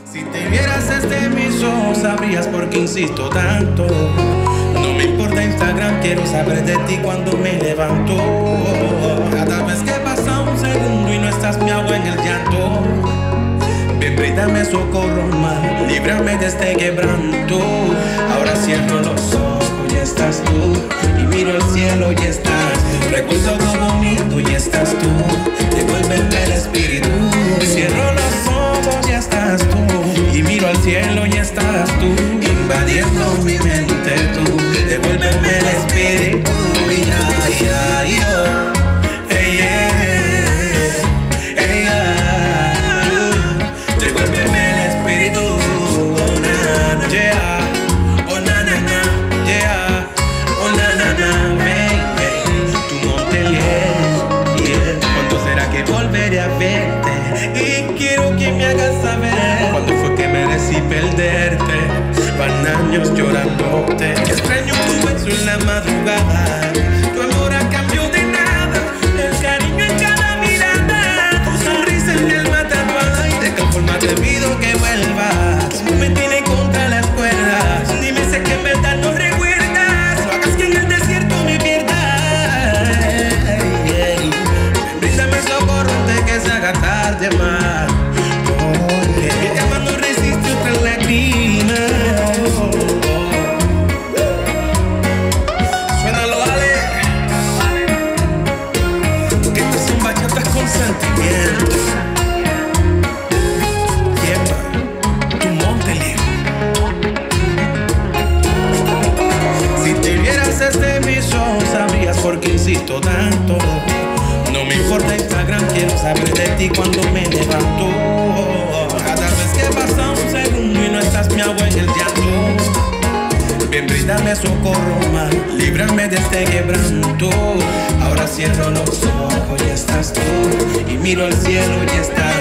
Si te vieras desde mis ojos, sabrías por qué insisto tanto. No me importa Instagram, quiero saber de ti cuando me levanto. Cada vez que pasa un segundo y no estás, me ahogo en el llanto. Ven, bríndame socorro más, líbrame de este quebranto. Ahora cierro los ojos y estás tú, y miro al cielo y estás. Recuerdo lo bonito y estás tú, devuélveme el espíritu. Cierro los ojos y estás tú, y miro al cielo y estás tú, invadiendo mi mente tú, devuélveme el espíritu. Devuélveme el espíritu. Oh na na, yeah. Oh na na na, yeah. Oh na na na, baby. Tu Montelier, yeah. ¿Cuándo será que volveré a verte? Y quiero que me hagas saber cuándo fue que merecí perderte. Van años llorándote. Extraño tu beso en la madrugada. Tu amor a cambio de nada. El cariño en cada mirada. Tu sonrisa en el tatuada. Y de qué forma te pido que vuelvas. Me tiene contra las cuerdas. Dime sé que en verdad no recuerdas. No hagas que en el desierto me pierda. Bríndame socorro antes que se haga tarde más. Mi cama no resiste otra lágrima. Suénalo, Ale. Porque estas son bachatas con sentimiento. Tu Montelier. Si te vieras desde mis ojos, sabrías por qué insisto tanto. No me importa Instagram, quiero saber de ti cuando me levanto. Cada vez que pasa un segundo y no estás, me ahogo en el llanto. Ven, bríndame socorro más, líbrame de este quebranto. Ahora cierro los ojos y estás tú, y miro al cielo y estás.